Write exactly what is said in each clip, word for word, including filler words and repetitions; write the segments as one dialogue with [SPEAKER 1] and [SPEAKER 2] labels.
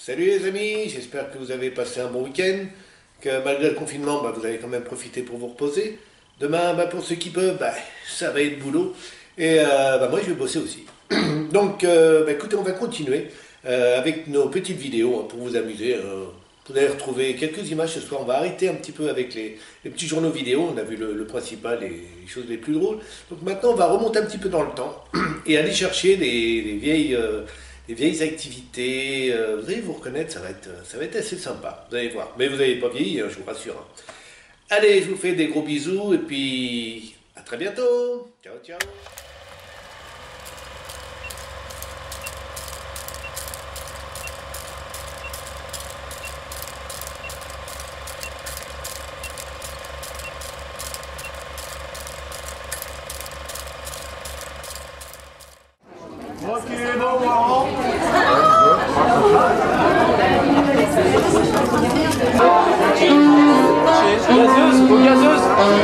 [SPEAKER 1] Salut les amis, j'espère que vous avez passé un bon week-end, que malgré le confinement, bah, vous avez quand même profité pour vous reposer. Demain, bah, pour ceux qui peuvent, bah, ça va être boulot. Et euh, bah, moi, je vais bosser aussi. Donc, euh, bah, écoutez, on va continuer euh, avec nos petites vidéos hein, pour vous amuser. Euh, vous allez retrouver quelques images ce soir. On va arrêter un petit peu avec les, les petits journaux vidéo. On a vu le, le principal et les choses les plus drôles. Donc maintenant, on va remonter un petit peu dans le temps et aller chercher les, les vieilles... Euh, les vieilles activités, euh, vous allez vous reconnaître, ça va, être, ça va être assez sympa, vous allez voir. Mais vous n'avez pas vieilli, hein, je vous rassure. Hein. Allez, je vous fais des gros bisous et puis à très bientôt. Ciao, ciao.
[SPEAKER 2] Ok, bon, bon. Gazeuse, aux gazeuses.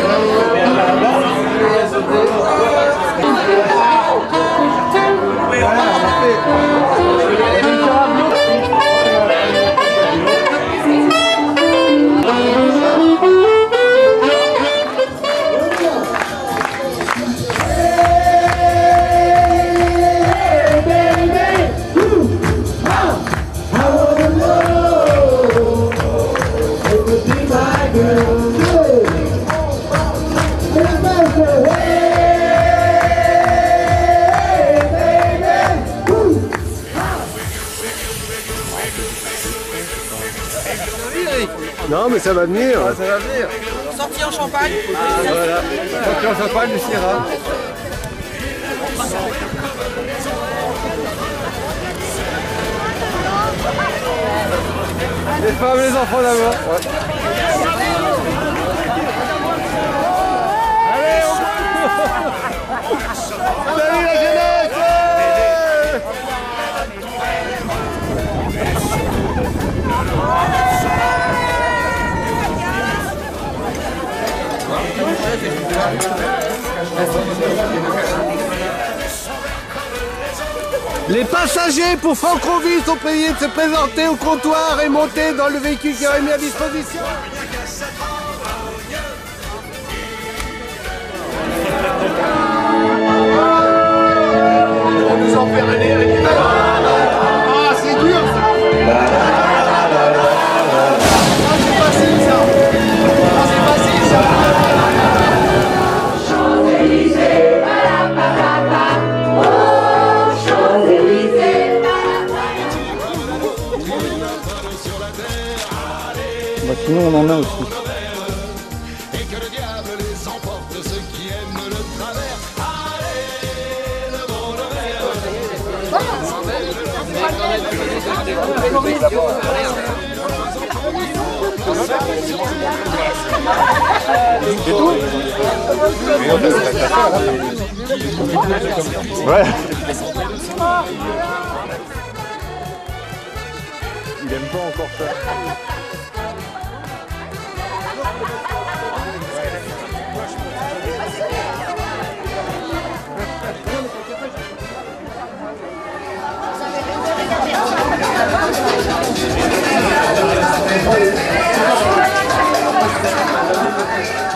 [SPEAKER 3] Non mais ça va venir.
[SPEAKER 4] Ah, ça va venir.
[SPEAKER 5] Sorti en champagne.
[SPEAKER 4] Ah, voilà. Sorti en champagne, du Syrah. Les femmes et les enfants d'abord. Ouais. Allez, on va. Salut la jeunesse.
[SPEAKER 3] Les passagers pour Franconville sont priés de se présenter au comptoir et monter dans le véhicule qui aurait mis à disposition.
[SPEAKER 1] On nous en fait rêver avec les... Ah, c'est dur ça.
[SPEAKER 4] Bah sinon on en a aussi.
[SPEAKER 6] Et que le diable les emporte, ceux qui aiment le travers. Allez, le bon le
[SPEAKER 4] C'est tout. Ouais. Il aime pas encore ça.
[SPEAKER 6] Thank you.